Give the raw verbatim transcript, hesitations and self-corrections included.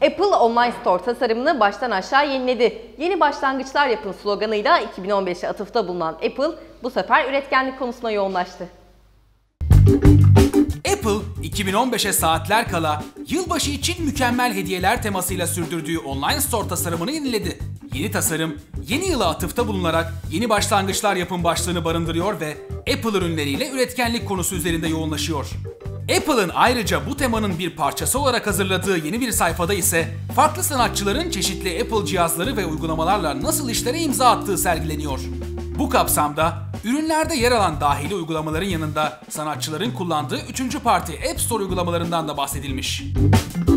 Apple Online Store tasarımını baştan aşağı yeniledi. Yeni başlangıçlar yapın sloganıyla iki bin on beşe atıfta bulunan Apple bu sefer üretkenlik konusuna yoğunlaştı. Apple, iki bin on beşe saatler kala yılbaşı için mükemmel hediyeler temasıyla sürdürdüğü online store tasarımını yeniledi. Yeni tasarım, yeni yıla atıfta bulunarak yeni başlangıçlar yapın başlığını barındırıyor ve Apple ürünleriyle üretkenlik konusu üzerinde yoğunlaşıyor. Apple'ın ayrıca bu temanın bir parçası olarak hazırladığı yeni bir sayfada ise farklı sanatçıların çeşitli Apple cihazları ve uygulamalarla nasıl işlere imza attığı sergileniyor. Bu kapsamda ürünlerde yer alan dahili uygulamaların yanında sanatçıların kullandığı üçüncü parti App Store uygulamalarından da bahsedilmiş.